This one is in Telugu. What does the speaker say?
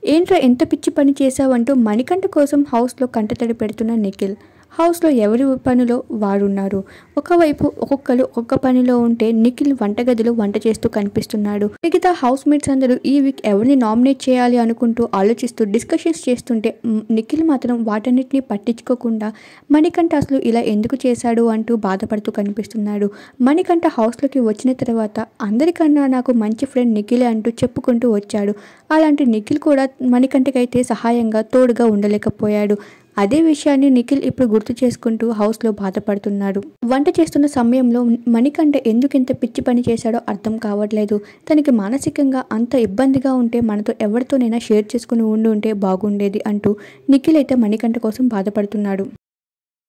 ఏంట్రా ఎంత పిచ్చి పని చేశావంటూ మణికంఠ కోసం హౌస్లో కంటతడి పెడుతున్న నిఖిల్. హౌస్లో ఎవరి పనిలో వారున్నారు. ఒకవైపు ఒక్కొక్కరు ఒక్కొక్క పనిలో ఉంటే నిఖిల్ వంటగదిలో వంట చేస్తూ కనిపిస్తున్నాడు. మిగతా హౌస్ మేట్స్ అందరూ ఈ వీక్ ఎవరిని నామినేట్ చేయాలి అనుకుంటూ ఆలోచిస్తూ డిస్కషన్స్ చేస్తుంటే నిఖిల్ మాత్రం వాటన్నిటిని పట్టించుకోకుండా మణికంఠ అసలు ఇలా ఎందుకు చేశాడు అంటూ బాధపడుతూ కనిపిస్తున్నాడు. మణికంఠ హౌస్లోకి వచ్చిన తర్వాత అందరికన్నా నాకు మంచి ఫ్రెండ్ నిఖిలే అంటూ చెప్పుకుంటూ వచ్చాడు. అలాంటి నిఖిల్ కూడా మణికంఠకైతే సహాయంగా తోడుగా ఉండలేకపోయాడు. అదే విషయాన్ని నిఖిల్ ఇప్పుడు గుర్తు చేసుకుంటూ హౌస్లో బాధపడుతున్నాడు. వంట చేస్తున్న సమయంలో మణికంఠ ఎందుకింత పిచ్చి పని చేశాడో అర్థం కావట్లేదు. తనకి మానసికంగా అంత ఇబ్బందిగా ఉంటే మనతో ఎవరితోనైనా షేర్ చేసుకుని ఉండి ఉంటే బాగుండేది అంటూ నిఖిల్ అయితే మణికంఠ కోసం బాధపడుతున్నాడు.